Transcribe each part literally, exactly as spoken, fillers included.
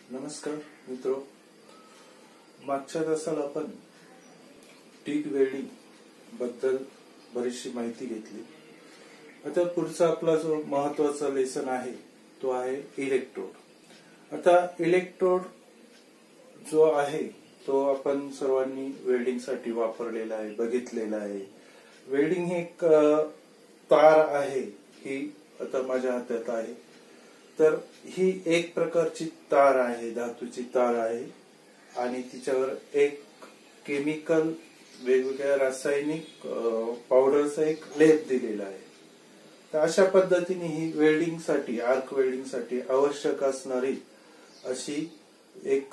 नमस्कार मित्रो, मागच्या तासाला आपण टिक वेल्डिंग बद्दल बरीचशी माहिती घेतली। आता पुढचा आपला जो महत्त्वाचा लेसन आहे तो आहे इलेक्ट्रोड। आता इलेक्ट्रोड जो आहे तो आपण सर्वांनी वेल्डिंग साठी वापरलेला आहे, बघितलेला आहे। वेल्डिंग ही एक तार आहे, ही आता माझ्या हातात आहे। तर ही एक प्रकारची तार आहे, धातूची तार आहे आणि तिच्यावर एक केमिकल वेगवेगळ्या रासायनिक पावडरचा एक लेप दिलेला आहे। तर अशा पद्धतीने ही वेल्डिंग साठी, आर्क वेल्डिंग साठी आवश्यक असणारी अशी एक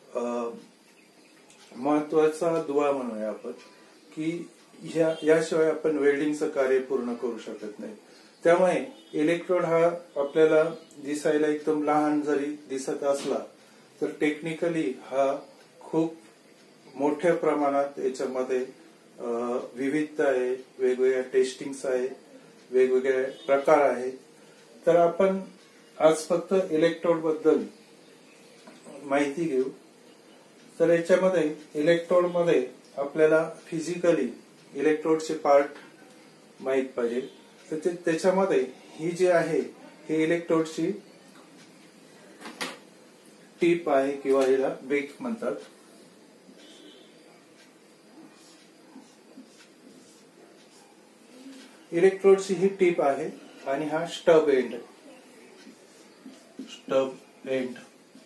महत्वाचा दुवा म्हणूया आपण की ह्या याशिवाय आपण वेल्डिंगचं कार्य पूर्ण करू शकत नाही। त्यामुळे इलेक्ट्रोड हा आपल्याला दिसायला एकदम लहान जरी दिसत असला तर टेक्निकली हा खूप मोठ्या प्रमाणात याच्यामध्ये विविधता आहे, वेगवेगळ्या टेस्टिंग्स आहे, वेगवेगळे प्रकार आहेत। तर आपण आज फक्त इलेक्ट्रोड बद्दल माहिती घेऊ। तर याच्यामध्ये इलेक्ट्रोड मध्ये आपल्याला फिजिकली इलेक्ट्रोडचे पार्ट माहित पाहिजे। तर त्याच्यामध्ये ही जी आहे ही इलेक्ट्रोडची टीप आहे किंवा हिला बेक म्हणतात। इलेक्ट्रोडची ही टीप आहे आणि हा स्टब एंड स्टब एंड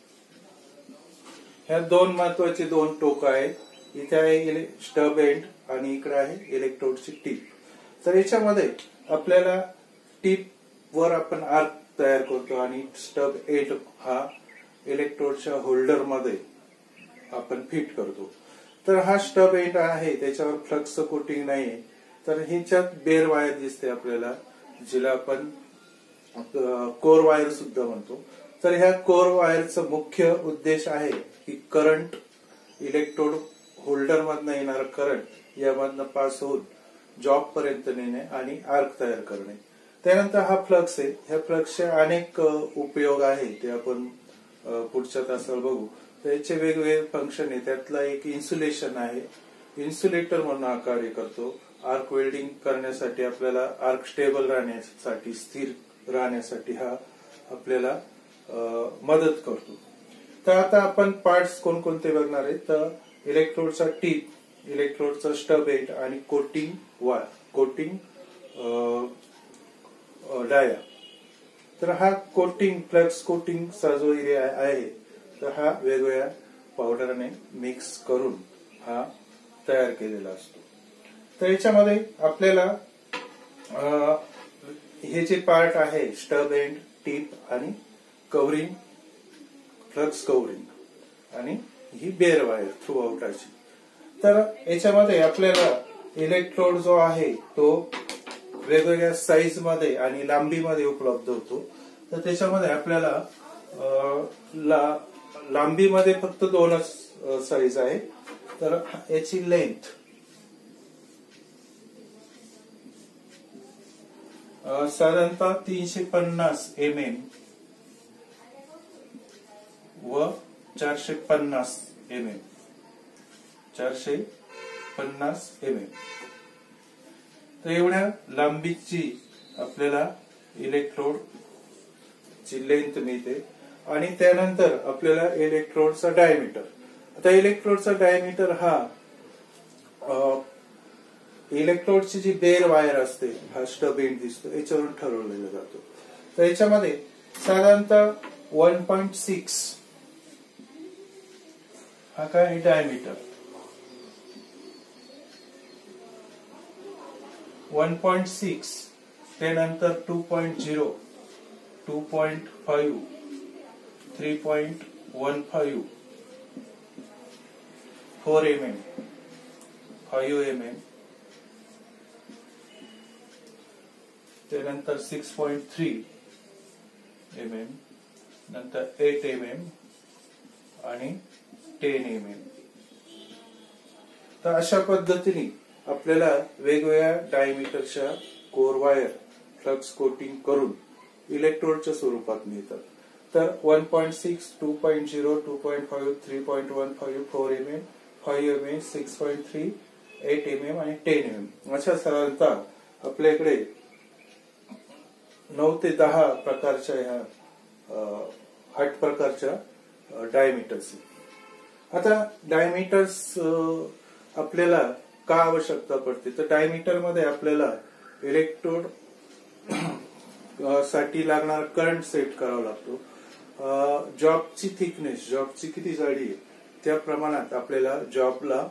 ह्या दोन महत्वाचे दोन टोक आहेत। इथे आहे स्टब एंड आणि इकडे आहे इलेक्ट्रोडची टीप। तर याच्यामध्ये आपल्याला टीप वर आपण आर्क तयार करतो आणि स्टब एंड हा इलेक्ट्रोडच्या होल्डर मध्ये आपण फिट करतो। तर हा स्टब एंड आहे, त्याच्यावर फ्लक्स कोटिंग नाहीये। तर ह्याच्यात बेअर वायर दिसते आपल्याला, जिला आपण कोर वायर सुद्धा म्हणतो। तर ह्या कोर वायरचा मुख्य उद्देश आहे की करंट इलेक्ट्रोड होल्डर मधनं येणारा करंट यामधनं पास होऊन जॉब पर्यंत नेणे आणि आर्क तयार करणे। त्यानंतर हा फ्लक्स आहे, ह्या फ्लक्सचे अनेक उपयोग आहे, ते आपण पुढच्या तासाला बघू। तर याचे वेगवेगळे फंक्शन आहे, त्यातला एक इन्सुलेशन आहे, इन्सुलेटर म्हणून हा कार्य करतो। आर्क वेल्डिंग करण्यासाठी आपल्याला आर्क स्टेबल राहण्यासाठी, स्थिर राहण्यासाठी हा आपल्याला मदत करतो। तर आता आपण पार्ट्स कोणकोणते बघणार आहे। तर इलेक्ट्रोडचा टीप, इलेक्ट्रोडचा स्टब एंड आणि कोटिंग वायर, कोटिंग डाया। तर हा कोटिंग, फ्लक्स कोटिंगचा जो एरिया आहे तर हा वेगवेगळ्या पावडरने मिक्स करून हा तयार केलेला असतो। तर याच्यामध्ये आपल्याला हे जे पार्ट आहे स्टब एंड, टीप आणि कव्हरिंग, फ्लक्स कव्हरिंग आणि ही बेअर वायर थ्रू आउटाची। तर याच्यामध्ये आपल्याला इलेक्ट्रोड जो आहे तो वेगवेगळ्या साईज मध्ये आणि लांबीमध्ये उपलब्ध होतो। तर त्याच्यामध्ये आपल्याला ला, लांबीमध्ये फक्त दोनच साईज आहे। तर याची लेंथ साधारणतः तीनशे पन्नास एम एम व चारशे पन्नास एम एम चारशे पन्नास एम एम तर एवढ्या लांबीची आपल्याला इलेक्ट्रोड ची लेंथ मिळते। आणि त्यानंतर आपल्याला इलेक्ट्रोडचा डायमीटर। आता इलेक्ट्रोडचा डायमीटर हा इलेक्ट्रोडची जी बेअर वायर असते, हा स्टब एंड दिसतो, याच्यावरून ठरवलेला जातो। तर याच्यामध्ये साधारणतः वन पॉइंट सिक्स हा काय डायमीटर, वन पॉइंट सिक्स, त्यानंतर two point zero, two point five, three point one five, four M M, five M M, त्यानंतर six point three M M, नंतर एट एम एम आणि ten M M. तर अशा पद्धतीने आपल्याला वेगवेगळ्या डायमीटरच्या कोर वायर फ्लक्स कोटिंग करून इलेक्ट्रोडच्या स्वरूपात मिळतात। तर one point six, two point zero, two point five, three point one five, four M M, five M M, six point three, eight M M आणि टेन एम एम अशा साधारणतः आपल्याकडे नऊ ते दहा प्रकारच्या ह्या आठ प्रकारच्या डायमीटर्स. आता डायमीटर्स आपल्याला का आवश्यकता पडते, तर डायमीटर मध्ये आपल्याला इलेक्ट्रोड साठी लागणारा करंट सेट करावा लागतो. जॉबची थिकनेस, जॉबची किती जाडी आहे त्या प्रमाणात आपल्याला जॉबला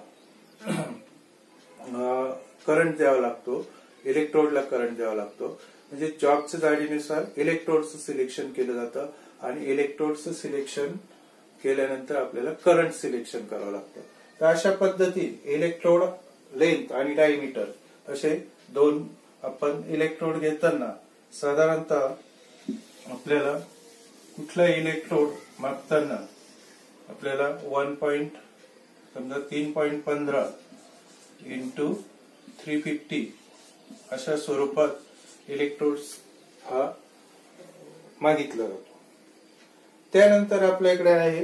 करंट द्यावा लागतो, इलेक्ट्रोडला करंट द्यावा लागतो. म्हणजे जॉबच्या जाडीनुसार इलेक्ट्रोडचं सिलेक्शन केलं जातं आणि इलेक्ट्रोडचं सिलेक्शन केल्यानंतर आपल्याला करंट सिलेक्शन करावं लागतं. तर अशा पद्धतीत इलेक्ट्रोड लेंथ आणि डायमीटर असे दोन आपण इलेक्ट्रोड घेताना साधारणतः आपल्याला कुठला इलेक्ट्रोड मापताना आपल्याला वन पॉइंट समजा तीन पॉइंट पंधरा इंटू थ्री फिफ्टी अशा स्वरूपात इलेक्ट्रोड्स हा मागितला जातो. त्यानंतर आपल्याकडे आहे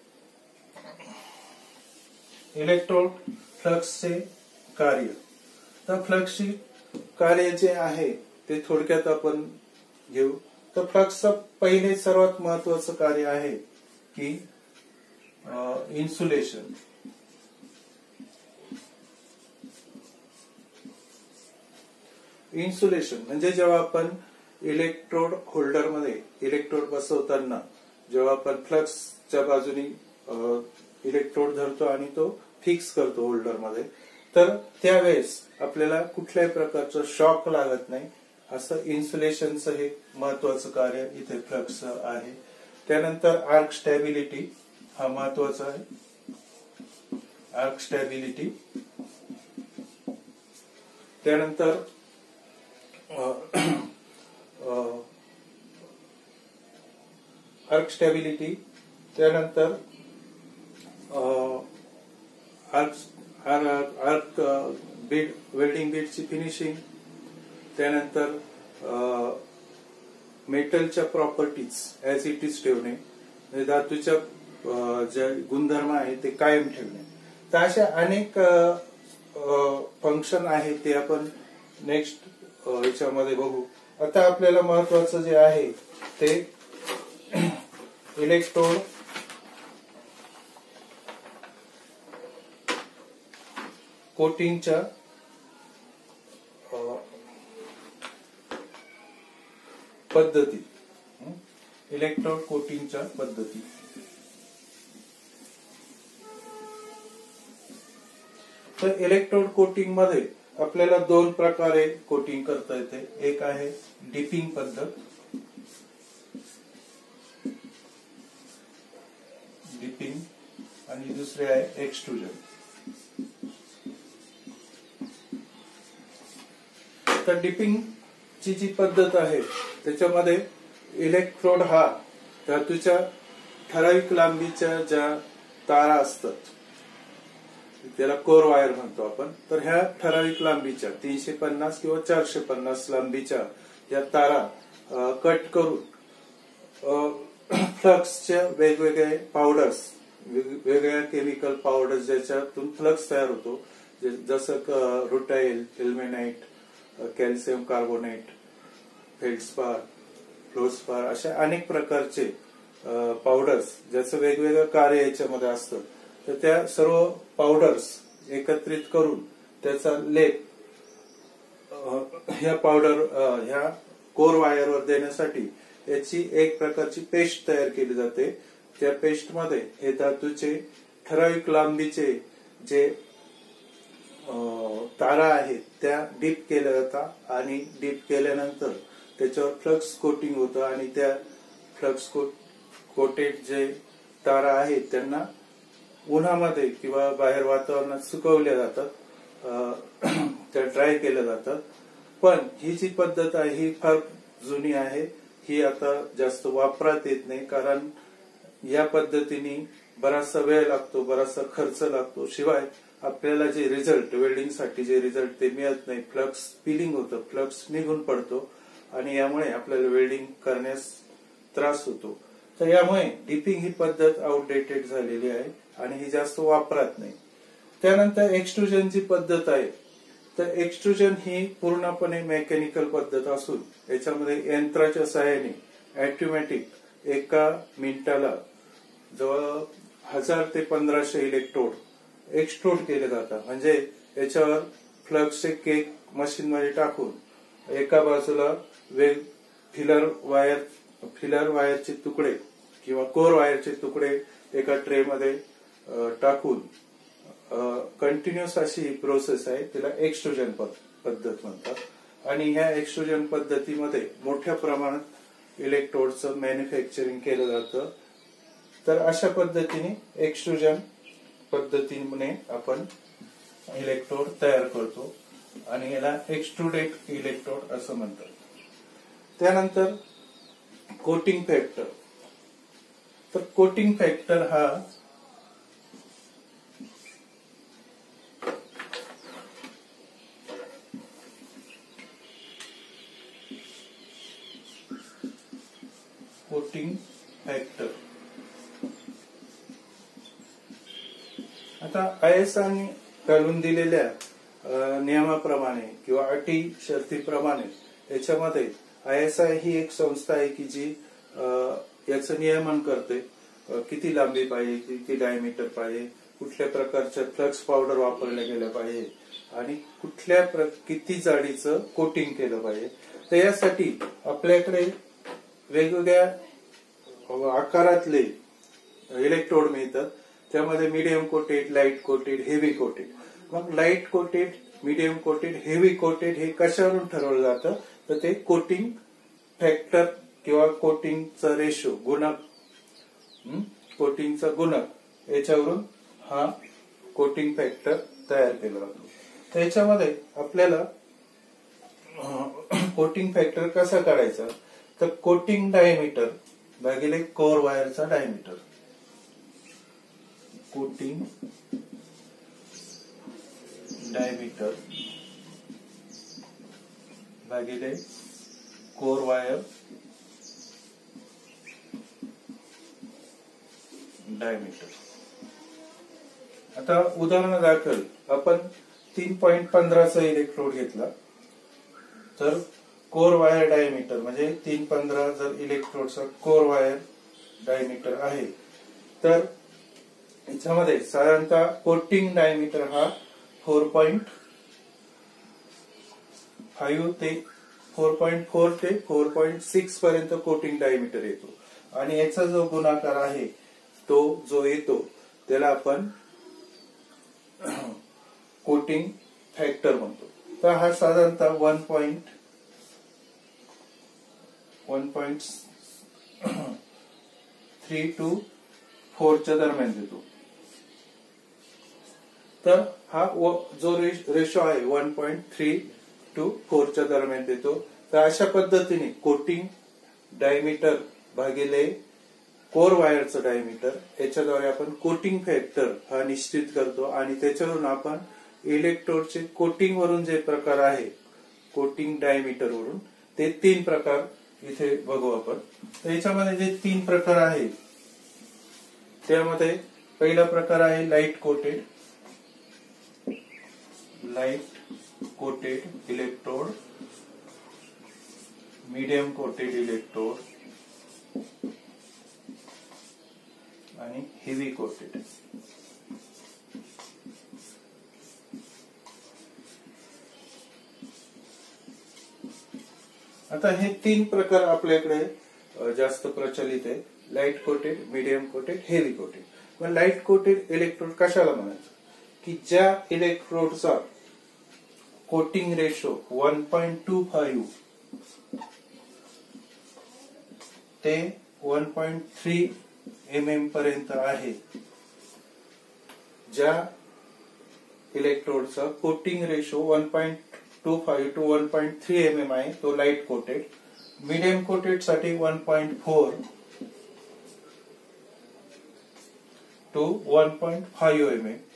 इलेक्ट्रोड फ्लक्सचे कार्य. तर फ्लक्सचे कार्य जे आहे ते थोडक्यात आपण घेऊ. तर फ्लक्सचं पहिले सर्वात महत्वाचं कार्य आहे की इन्सुलेशन. इन्सुलेशन म्हणजे जेव्हा आपण इलेक्ट्रोड होल्डर मध्ये इलेक्ट्रोड बसवताना जेव्हा आपण फ्लक्सच्या बाजूनी इलेक्ट्रोड धरतो आणि तो फिक्स करतो होल्डर मध्ये, तर त्यावेळेस आपल्याला कुठल्याही प्रकारचं शॉक लागत नाही. असं इन्सुलेशनचं हे महत्वाचं कार्य इथे फ्लक्स आहे. त्यानंतर आर्क स्टॅबिलिटी हा महत्वाचा आहे. Arc stability. त्यानंतर आर्क स्टॅबिलिटी त्यानंतर आर्क आर्क बीड वेल्डिंग बीडची फिनिशिंग. त्यानंतर मेटलच्या प्रॉपर्टीज ऍज इट इज ठेवणे, म्हणजे धातूच्या जे गुणधर्म आहे ते कायम ठेवणे. तर अशा अनेक फंक्शन आहे ते आपण नेक्स्ट याच्यामध्ये बघू. आता आपल्याला महत्वाचं जे आहे ते इलेक्ट्रोड कोटिंगच्या पद्धती. इलेक्ट्रोड कोटिंगच्या पद्धती. तर इलेक्ट्रोड कोटिंग मध्ये आपल्याला दोन प्रकारे कोटिंग करता येते. एक आहे डिपिंग पद्धत, डिपिंग, आणि दुसरे आहे एक्सट्रुजन. तर डिपिंग ची जी पद्धत आहे त्याच्यामध्ये इलेक्ट्रोड हा धातूच्या ठराविक लांबीच्या ज्या तारा असतात त्याला कोर वायर म्हणतो आपण. तर ह्या ठराविक लांबीच्या तीनशे पन्नास किंवा चारशे पन्नास लांबीच्या या तारा कट करून फ्लक्सच्या वेगवेगळे पावडर्स, वेगवेगळ्या केमिकल पावडर्स ज्याच्यातून फ्लक्स तयार होतो, जसं rutile, ilmenite, calcium carbonate, feldspar, fluorspar अशा अनेक प्रकारचे पावडर्स ज्याचं वेगवेगळं कार्य याच्यामध्ये असतं. तर त्या सर्व पावडर्स एकत्रित करून त्याचा लेप ह्या पावडर ह्या कोर वायरवर देण्यासाठी याची एक प्रकारची पेस्ट तयार केली जाते. त्या पेस्टमध्ये हे धातूचे ठराविक लांबीचे जे तारा आहेत त्या डीप केल्या जातात आणि डीप केल्यानंतर त्याच्यावर फ्लक्स कोटिंग होतं आणि त्या फ्लक्स कोटेड जे तारा आहेत त्यांना उन्हामध्ये किंवा बाहेर वातावरणात सुकवल्या जातात, त्या ड्राय केल्या जातात. पण ही जी पद्धत आहे ही फार जुनी आहे. ही आता जास्त वापरात येत नाही, कारण या पद्धतीने बराचसा वेळ लागतो, बराचसा खर्च लागतो. शिवाय आपल्याला जे रिझल्ट वेल्डिंग साठी जे रिझल्ट ते मिळत नाही. फ्लक्स स्पिलिंग होतं, फ्लक्स निघून पडतो आणि यामुळे आपल्याला वेल्डिंग करण्यास त्रास होतो. तर यामुळे डिपिंग ही पद्धत आउटडेटेड झालेली आहे आणि ही जास्त वापरात नाही. त्यानंतर एक्सट्रुजन जी पद्धत आहे, तर एक्सट्रुजन ही पूर्णपणे मेकॅनिकल पद्धत असून याच्यामध्ये यंत्राच्या सहाय्याने ऑटोमॅटिक एका मिनिटाला जवळ हजार ते पंधराशे इलेक्ट्रोड एक्सट्रूड केले जातात. म्हणजे याच्यावर फ्लक्सचे केक मशीन मध्ये टाकून एका बाजूला वेग फिलर वायर फिलर वायरचे तुकडे किंवा कोर वायरचे तुकडे एका ट्रे मध्ये टाकून कंटिन्युअस अशी ही प्रोसेस आहे, तिला एक्सट्रुजन पद्धत म्हणतात. आणि ह्या एक्सट्रुजन पद्धतीमध्ये मोठ्या प्रमाणात इलेक्ट्रोडचं मॅन्युफॅक्चरिंग केलं जातं. तर अशा पद्धतीने एक्सट्रुजन पद्धतीने आपण इलेक्ट्रोड तयार करतो आणि याला एक्सट्रुडेड इलेक्ट्रोड असं म्हणतात. त्यानंतर कोटिंग फॅक्टर. तर कोटिंग फॅक्टर हा कोटिंग फॅक्टर आता आय एस आयने घालून दिलेल्या नियमाप्रमाणे किंवा अटी शर्तीप्रमाणे याच्यामध्ये आय एस आय ही एक संस्था आहे की जी याचं नियमन करते. किती लांबी पाहिजे, किती डायमीटर पाहिजे, कुठल्या प्रकारच्या फ्लक्स पावडर वापरल्या गेल्या पाहिजे आणि कुठल्या किती जाडीचं कोटिंग केलं पाहिजे. तर यासाठी आपल्याकडे वेगवेगळ्या आकारातले इलेक्ट्रोड मिळतात. त्यामध्ये medium coated, light coated, heavy coated. मग light coated, medium coated, heavy coated हे कशावरून ठरवलं जातं, तर ते कोटिंग फॅक्टर किंवा कोटिंगचा रेशो गुणक कोटिंगचा गुणक याच्यावरून हा कोटिंग फॅक्टर तयार केला जातो. त्याच्यामध्ये आपल्याला कोटिंग फॅक्टर कसा काढायचा, तर कोटिंग डायमीटर भागिले कोर वायरचा डायमीटर. कोटिंग डायमीटर भागिले कोर वायर डायमीटर. आता उदाहरण दाखल आपण तीन पॉइंट पंधराचा इलेक्ट्रोड घेतला तर कोर वायर डायमीटर म्हणजे तीन पंधरा जर इलेक्ट्रोडचा कोर वायर डायमीटर आहे तर याच्यामध्ये साधारणतः कोटिंग डायमीटर हा फोर पॉइंट फाईव्ह ते फोर पॉइंट फोर ते फोर पॉइंट सिक्स पर्यंत कोटिंग डायमीटर येतो. आणि याचा जो गुणाकार आहे तो जो येतो त्याला आपण कोटिंग फॅक्टर म्हणतो. तर हा साधारणतः one point one point three two फोरच्या दरम्यान देतो. तर हा जो रेशो आहे वन पॉइंट थ्री टू फोरच्या दरम्यान देतो. तर अशा पद्धतीने कोटिंग डायमीटर भागिले कोर वायरचं डायमीटर याच्याद्वारे आपण कोटिंग फॅक्टर हा निश्चित करतो आणि त्याच्यावरून आपण इलेक्ट्रोडचे कोटिंग वरून जे प्रकार आहे कोटिंग डायमीटर वरून ते तीन प्रकार इथे बघू आपण. तर याच्यामध्ये जे तीन प्रकार आहेत त्यामध्ये पहिला प्रकार आहे लाईट कोटेड लाईट कोटेड इलेक्ट्रोड, मीडियम कोटेड इलेक्ट्रोड आणि हेवी कोटेड. आता हे तीन प्रकार आपल्याकडे जास्त प्रचलित आहे, light coated, medium coated, heavy coated. पण लाईट कोटेड इलेक्ट्रोड कशाला म्हणायचं की ज्या इलेक्ट्रोडचा coating ratio one point two five ते one point three M M पर्यंत आहे, ज्या इलेक्ट्रोडचा coating ratio one point two five to one point three M M आहे तो लाईट कोटेड. मीडियम कोटेड साठी one point four to one point five M M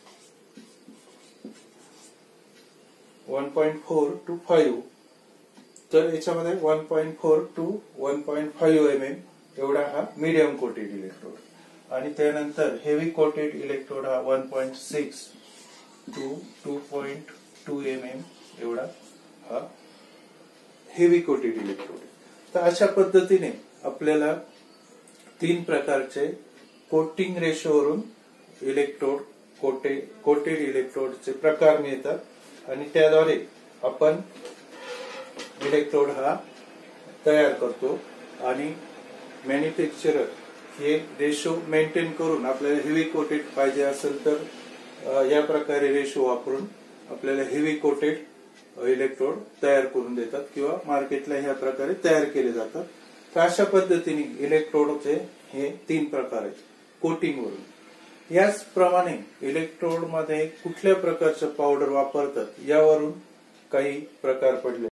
one point four to five. तर याच्यामध्ये one point four to one point five M M एवढा हा medium coated electrode आणि त्यानंतर heavy coated electrode हा one point six to two point two M M एवढा हा heavy coated electrode. तर अशा पद्धतीने आपल्याला तीन प्रकारचे कोटिंग रेशोवरून इलेक्ट्रोड कोटे कोटेड इलेक्ट्रोडचे प्रकार मिळतात आणि त्याद्वारे आपण इलेक्ट्रोड हा तयार करतो आणि मॅन्युफॅक्चरर हे रेशो मेंटेन करून आपल्याला हेवी कोटेड पाहिजे असेल तर या प्रकारे रेशो वापरून आपल्याला हेवी कोटेड इलेक्ट्रोड तयार करून देतात किंवा मार्केटला ह्या प्रकारे तयार केले जातात. तर अशा पद्धतीने इलेक्ट्रोडचे हे तीन प्रकार आहेत कोटिंग वरून. याचप्रमाणे इलेक्ट्रोड मध्ये कुठल्या प्रकारचं पावडर वापरतात यावरून काही प्रकार पडले.